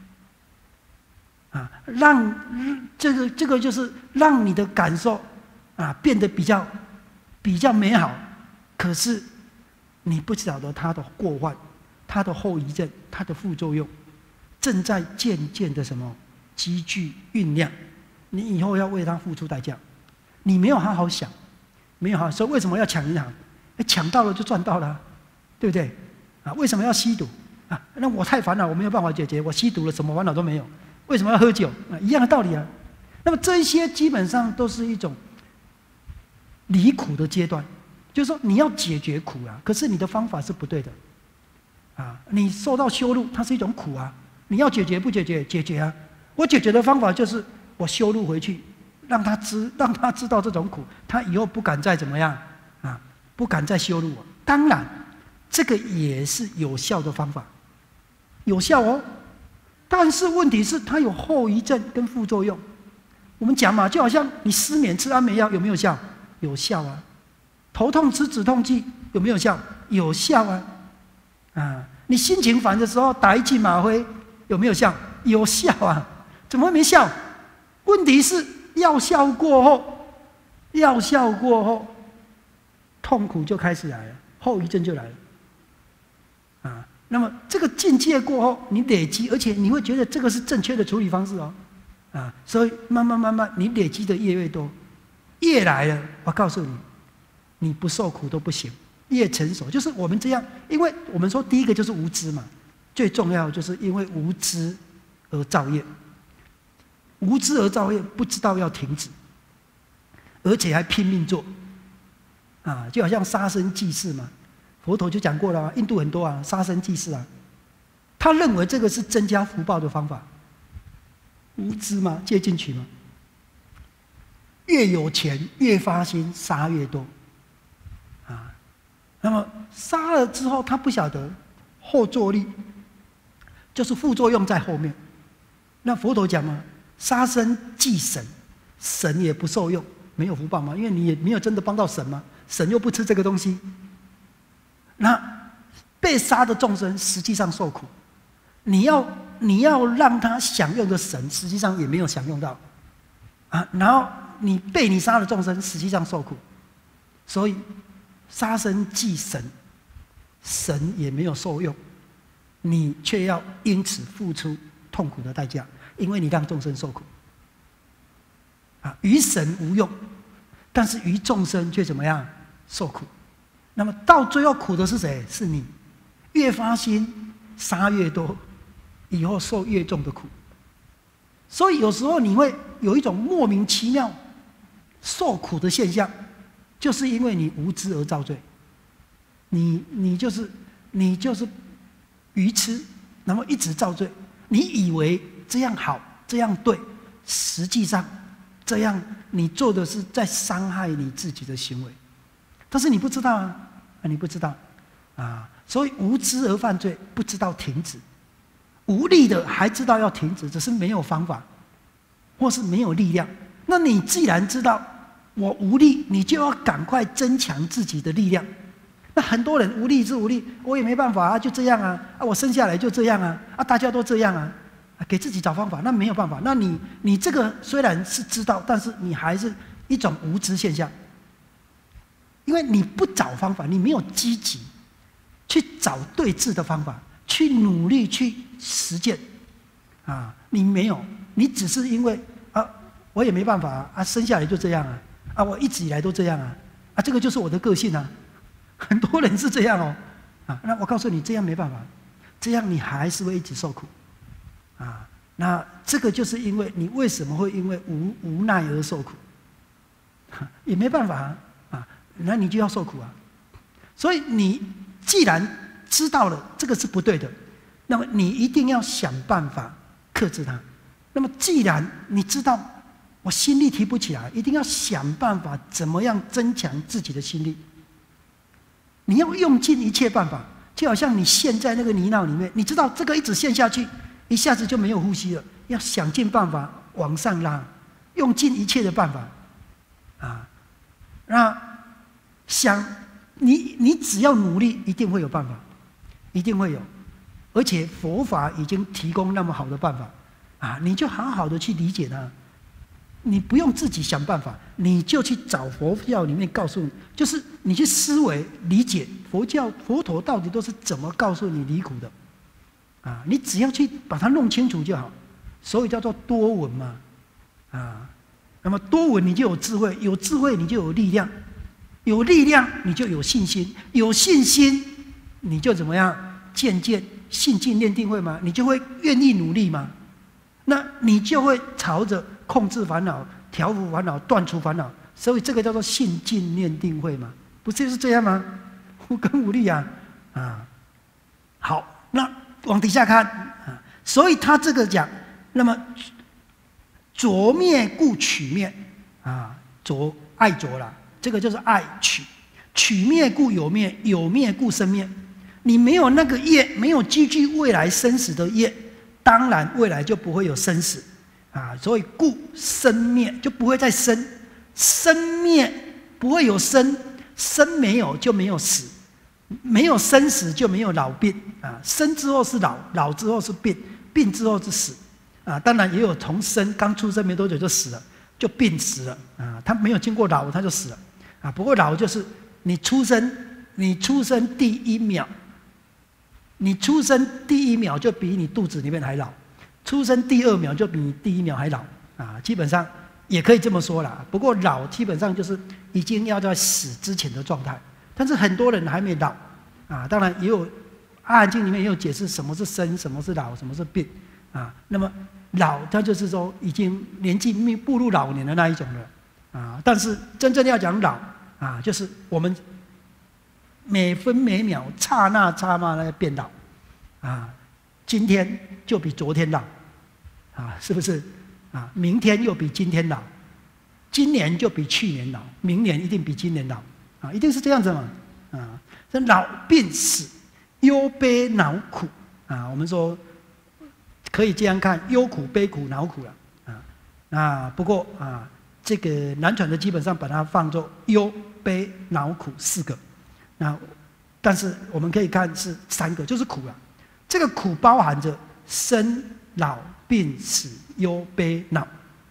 [SPEAKER 1] 啊，让这个就是让你的感受啊变得比较美好，可是你不晓得它的过患、它的后遗症、它的副作用，正在渐渐的什么积聚酝酿，你以后要为它付出代价。你没有好好想，没有好好说为什么要抢银行？抢到了就赚到了，对不对？啊，为什么要吸毒？啊，那我太烦了，我没有办法解决，我吸毒了，什么烦恼都没有。为什么要喝酒？一样的道理啊。那么这一些基本上都是一种离苦的阶段，就是说你要解决苦啊，可是你的方法是不对的啊。你受到羞辱，它是一种苦啊。你要解决不解决？解决啊。我解决的方法就是我羞辱回去，让他知道这种苦，他以后不敢再怎么样啊，不敢再羞辱我。当然，这个也是有效的方法，有效哦。但是问题是，它有后遗症跟副作用。我们讲嘛，就好像你失眠吃安眠药有没有效？有效啊。头痛吃止痛剂有没有效？有效啊。啊，你心情烦的时候打一剂吗啡有没有效？有效啊。怎么会没效？问题是药效过后，痛苦就开始来了，后遗症就来了。啊。那么这个境界过后，你累积，而且你会觉得这个是正确的处理方式哦，啊，所以慢慢，你累积的业越多，业来了，我告诉你，你不受苦都不行。业成熟就是我们这样，因为我们说第一个就是无知嘛，最重要就是因为无知而造业，无知而造业，不知道要停止， 而且还拼命做，啊，就好像杀生祭祀嘛，佛陀就讲过了，印度很多啊，杀生祭祀啊，他认为这个是增加福报的方法，无知嘛，借进去嘛，越有钱越发心杀越多，啊，那么杀了之后他不晓得后坐力，就是副作用在后面。那佛陀讲嘛，杀生祭神，神也不受用，没有福报嘛，因为你也没有真的帮到神嘛，神又不吃这个东西。那被杀的众生实际上受苦，你要让他享用的神，实际上也没有享用到，啊，然后你被你杀的众生实际上受苦，所以杀生祭神，神也没有受用，你却要因此付出痛苦的代价，因为你让众生受苦。啊，于神无用，但是于众生却怎么样？受苦。那么到最后苦的是谁？是你，越发心杀越多，以后受越重的苦。所以有时候你会有一种莫名其妙受苦的现象，就是因为你无知而造罪。你就是愚痴，然后一直造罪。你以为这样好，这样对，实际上这样你做的是在伤害你自己的行为，但是你不知道啊，你不知道啊，所以无知而犯罪，不知道停止；无力的还知道要停止，只是没有方法，或是没有力量。那你既然知道我无力，你就要赶快增强自己的力量。那很多人无力是无力，我也没办法啊，就这样啊，我生下来就这样啊，大家都这样啊，给自己找方法，那没有办法。那你这个虽然是知道，但是你还是一种无知现象，因为你不找方法，你没有积极去找对治的方法，去努力去实践啊，你没有，你只是因为我也没办法啊，生下来就这样啊，我一直以来都这样啊，这个就是我的个性啊。很多人是这样哦，那我告诉你，这样没办法，这样你还是会一直受苦，啊，那这个就是因为你为什么会因为无奈而受苦，也没办法啊，那你就要受苦啊。所以你既然知道了这个是不对的，那么你一定要想办法克制它。那么既然你知道我心力提不起来，一定要想办法怎么样增强自己的心力。你要用尽一切办法，就好像你陷在那个泥淖里面，你知道这个一直陷下去，一下子就没有呼吸了，要想尽办法往上拉，用尽一切的办法，啊，那想你只要努力，一定会有办法，一定会有，而且佛法已经提供那么好的办法，啊，你就好好的去理解它。你不用自己想办法，你就去找佛教里面告诉你，就是你去思维理解佛陀到底都是怎么告诉你离苦的，啊，你只要去把它弄清楚就好。所以叫做多闻嘛，啊，那么多闻你就有智慧，有智慧你就有力量，有力量你就有信心，有信心你就怎么样？渐渐信进念定慧嘛，你就会愿意努力嘛，那你就会朝着控制烦恼、调伏烦恼、断除烦恼，所以这个叫做信进念定慧嘛，不就是这样吗？无根无力啊，好，那往底下看啊，所以他这个讲，那么着灭故取灭啊，着爱着啦，这个就是爱取灭故有灭，有灭故生灭。你没有那个业，没有积聚未来生死的业，当然未来就不会有生死。所以故生灭就不会再生，生灭不会有生，生没有就没有死，没有生死就没有老病生之后是老，老之后是病，病之后是死当然也有从生刚出生没多久就死了，就病死了他没有经过老他就死了不过老就是你出生第一秒，你出生第一秒就比你肚子里面还老。出生第二秒就比你第一秒还老基本上也可以这么说啦。不过老基本上就是已经要在死之前的状态，但是很多人还没老当然也有《阿含经》里面也有解释什么是生，什么是老，什么是病那么老它就是说已经年纪步入老年的那一种了但是真正要讲老就是我们每分每秒、刹那刹那的变老今天就比昨天老是不是明天又比今天老，今年就比去年老，明年一定比今年老一定是这样子嘛这老病死、忧悲恼苦我们说可以这样看，忧苦、悲苦、恼苦了不过这个南传的基本上把它放作忧、悲、恼、苦4个但是我们可以看是3个，就是苦了。这个苦包含着生、老、病、死、忧、悲、恼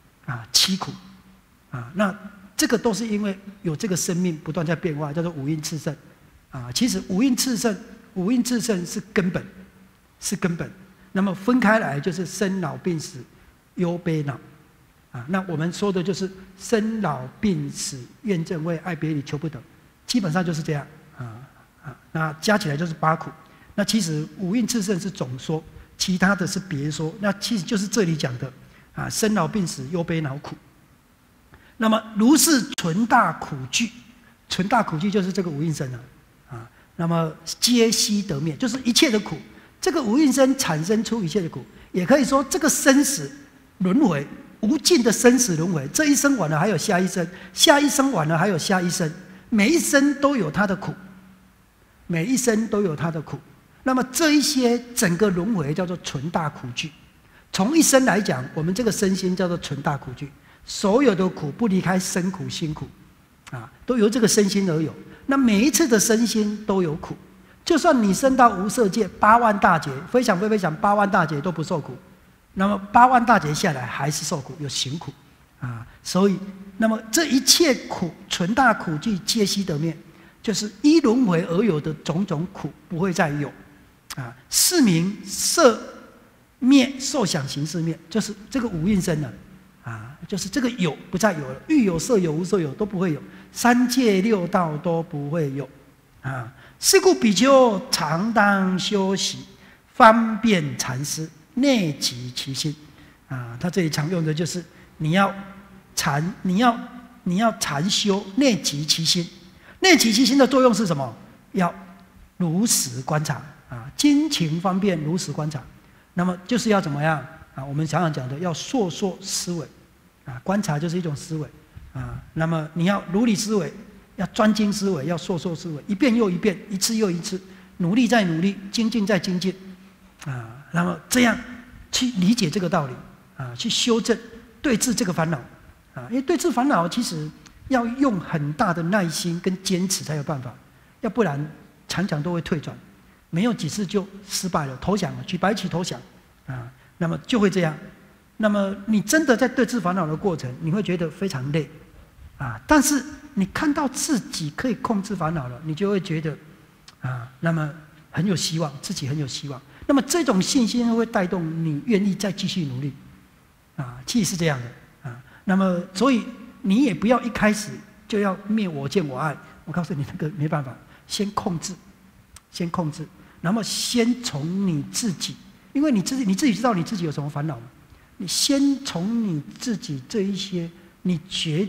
[SPEAKER 1] 7苦那这个都是因为有这个生命不断在变化，叫做五阴炽盛其实五阴炽盛是根本，是根本。那么分开来就是生老病死忧悲恼那我们说的就是生老病死怨憎会爱别离求不得，基本上就是这样那加起来就是8苦。那其实五蕴炽盛是总说，其他的是别说。那其实就是这里讲的生老病死忧悲恼苦。那么如是纯大苦具，纯大苦具就是这个五蕴身那么皆悉得灭，就是一切的苦。这个五蕴身产生出一切的苦，也可以说这个生死轮回，无尽的生死轮回，这一生完了还有下一生，下一生完了还有下一生，每一生都有它的苦，每一生都有它的苦。那么这一些整个轮回叫做纯大苦具。从一生来讲，我们这个身心叫做纯大苦具，所有的苦不离开身苦心苦都由这个身心而有。那每一次的身心都有苦，就算你升到无色界8万大劫，飞翔8万大劫都不受苦，那么8万大劫下来还是受苦，有行苦所以那么这一切苦纯大苦具皆悉得灭，就是依轮回而有的种种苦不会再有是名色灭受想行识灭，就是这个五蕴身了就是这个有不再有了，欲有色有无色有都不会有，三界六道都不会有是故比丘常当修习方便禅师内集其心他这里常用的就是你要禅修内集其心。内集其心的作用是什么？要如实观察精勤方便如实观察。那么就是要怎么样我们常常讲的要烁烁思维观察就是一种思维那么你要如理思维，要专精思维，要烁烁思维，一遍又一遍，一次又一次，努力再努力，精进再精进那么这样去理解这个道理去修正对治这个烦恼因为对治烦恼其实要用很大的耐心跟坚持才有办法，要不然常常都会退转，没有几次就失败了，投降了，举白旗投降那么就会这样。那么你真的在对治烦恼的过程，你会觉得非常累但是你看到自己可以控制烦恼了，你就会觉得那么很有希望，自己很有希望。那么这种信心会带动你愿意再继续努力其实是这样的那么所以你也不要一开始就要灭我见我爱，我告诉你那个没办法，先控制，然后先从你自己，因为你自己知道你自己有什么烦恼吗？你先从你自己这一些你觉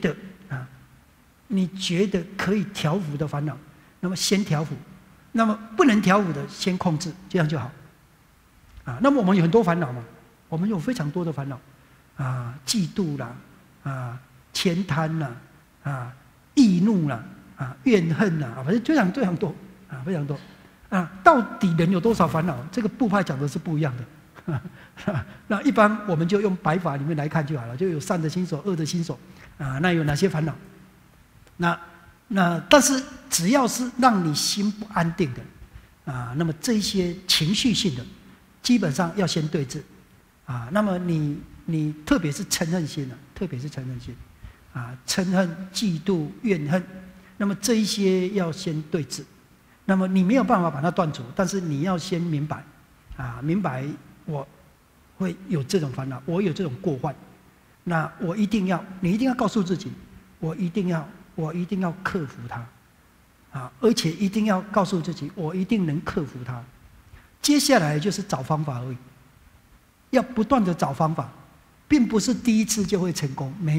[SPEAKER 1] 得可以调伏的烦恼，那么先调伏，那么不能调伏的先控制，这样就好那么我们有很多烦恼嘛，我们有非常多的烦恼嫉妒啦悭贪啦易怒啦怨恨啦反正非常多非常多到底人有多少烦恼？这个部派讲的是不一样的那一般我们就用白法里面来看就好了，就有善的心所、恶的心所那有哪些烦恼？那但是只要是让你心不安定的那么这些情绪性的，基本上要先对治那么你特别是嗔恨心嗔恨、嫉妒、怨恨，那么这一些要先对治。那么你没有办法把它断除，但是你要先明白明白我会有这种烦恼，我有这种过患，那你一定要告诉自己，我一定要克服它而且一定要告诉自己，我一定能克服它。接下来就是找方法而已，要不断的找方法，并不是第一次就会成功，没有，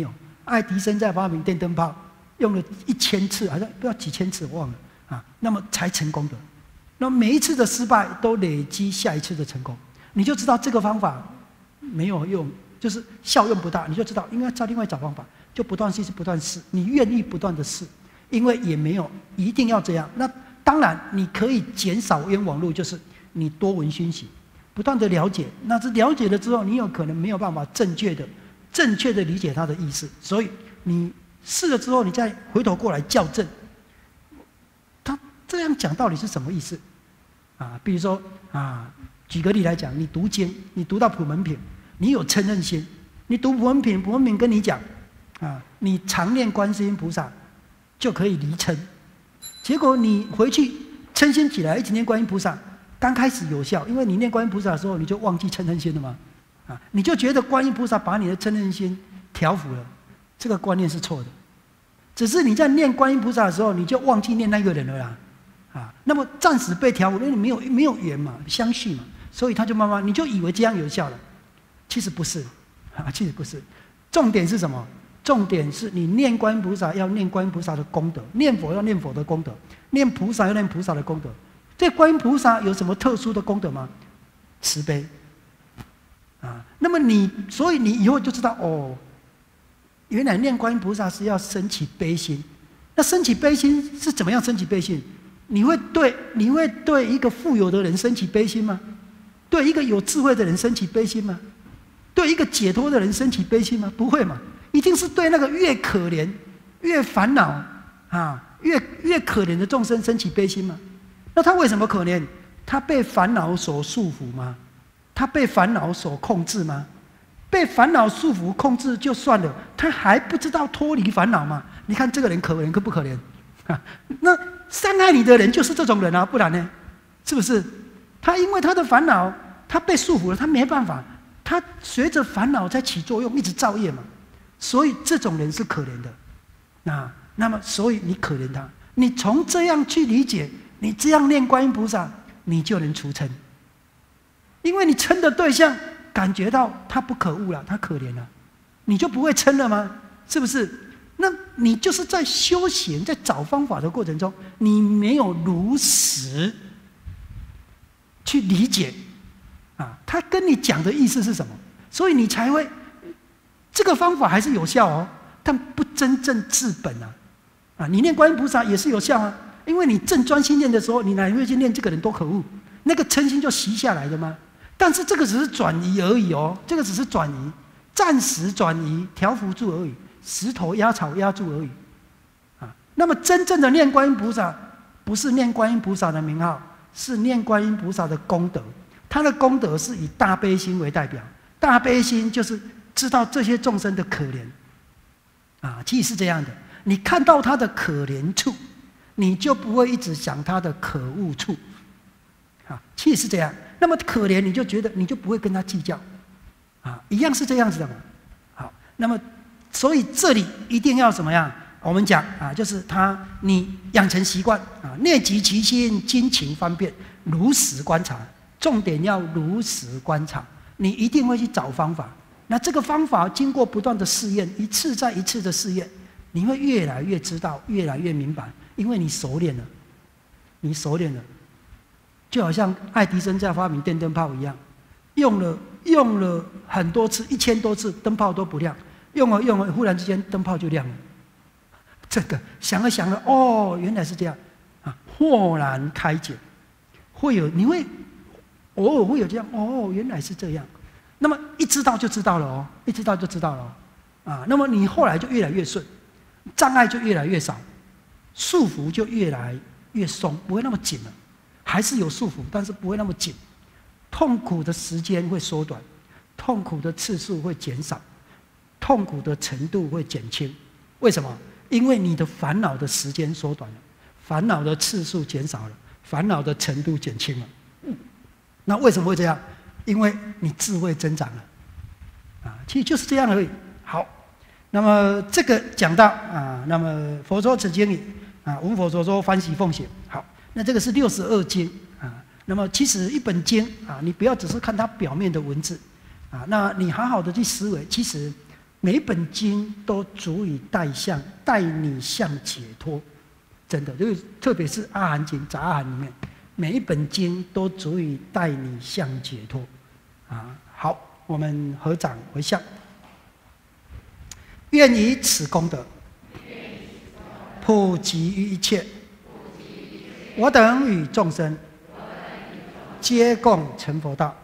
[SPEAKER 1] 爱迪生在发明电灯泡，用了1000次，好像不知道几千次，我忘了啊，那么才成功的。那每一次的失败都累积下一次的成功，你就知道这个方法没有用，就是效用不大，你就知道应该照另外找方法，就不断试，不断试，你愿意不断的试，因为也没有一定要这样。那当然你可以减少冤枉路，就是你多闻熏习，不断的了解，那是了解了之后，你有可能没有办法正确的理解它的意思，所以你试了之后，你再回头过来校正，他这样讲到底是什么意思啊？比如说啊，举个例来讲，你读经，你读到普门品，你有嗔恨心，你读普门品，普门品跟你讲啊，你常念观世音菩萨就可以离嗔，结果你回去嗔心起来，一直念观音菩萨，刚开始有效，因为你念观音菩萨的时候，你就忘记嗔恨心了嘛，啊，你就觉得观音菩萨把你的嗔恨心调伏了，这个观念是错的。只是你在念观音菩萨的时候，你就忘记念那个人了啦，啊，那么暂时被调伏，因为你没有缘嘛，相续嘛，所以他就慢慢，你就以为这样有效了，其实不是，啊，其实不是。重点是什么？重点是你念观音菩萨要念观音菩萨的功德，念佛要念佛的功德，念菩萨要念菩萨的功德。这观音菩萨有什么特殊的功德吗？慈悲，啊，那么所以你以后就知道哦，原来念观音菩萨是要升起悲心。那升起悲心是怎么样升起悲心？你会对一个富有的人升起悲心吗？对一个有智慧的人升起悲心吗？对一个解脱的人升起悲心吗？不会嘛，一定是对那个越可怜、越烦恼啊、越可怜的众生升起悲心吗？那他为什么可怜？他被烦恼所束缚吗？他被烦恼所控制吗？被烦恼束缚控制就算了，他还不知道脱离烦恼吗？你看这个人可怜不可怜？那伤害你的人就是这种人啊，不然呢？是不是？他因为他的烦恼，他被束缚了，他没办法，他随着烦恼在起作用，一直造业嘛。所以这种人是可怜的，那么所以你可怜他，你从这样去理解，你这样念观音菩萨，你就能除嗔，因为你嗔的对象感觉到他不可恶了，他可怜了，你就不会嗔了吗？是不是？那你就是在修行，在找方法的过程中，你没有如实去理解啊，他跟你讲的意思是什么，所以你才会这个方法还是有效哦，但不真正治本啊！你念观音菩萨也是有效啊，因为你正专心念的时候，你哪会去念这个人多可恶？那个嗔心就习下来的吗？但是这个只是转移而已哦，这个只是转移，暂时转移，调伏住而已，石头压草压住而已啊。那么真正的念观音菩萨，不是念观音菩萨的名号，是念观音菩萨的功德。他的功德是以大悲心为代表，大悲心就是知道这些众生的可怜啊，其实是这样的。你看到他的可怜处，你就不会一直想他的可恶处啊，其实是这样。那么可怜，你就觉得你就不会跟他计较啊，一样是这样子的嘛。好，那么所以这里一定要怎么样？我们讲啊，就是你养成习惯啊，念及其心，精勤方便，如实观察。重点要如实观察，你一定会去找方法。那这个方法经过不断的试验，一次再一次的试验，你会越来越知道，越来越明白，因为你熟练了，你熟练了。就好像爱迪生在发明电灯泡一样，用了很多次，1000多次，灯泡都不亮，用了，忽然之间灯泡就亮了。这个想了，哦，原来是这样啊，豁然开解，你会偶尔会有这样，哦，原来是这样。那么一知道就知道了哦，一知道就知道了哦，啊，那么你后来就越来越顺，障碍就越来越少，束缚就越来越松，不会那么紧了。还是有束缚，但是不会那么紧。痛苦的时间会缩短，痛苦的次数会减少，痛苦的程度会减轻。为什么？因为你的烦恼的时间缩短了，烦恼的次数减少了，烦恼的程度减轻了。那为什么会这样？因为你智慧增长了，啊，其实就是这样而已。好，那么这个讲到啊，那么佛说此经已啊，闻佛所说，欢喜奉行。好，那这个是62经啊。那么其实一本经啊，你不要只是看它表面的文字啊，那你好好的去思维，其实每一本经都足以带你向解脱。真的，就是特别是阿含经、杂阿含里面，每一本经都足以带你向解脱。好，我们合掌回向，愿以此功德，普及于一切，我等与众生，皆共成佛道。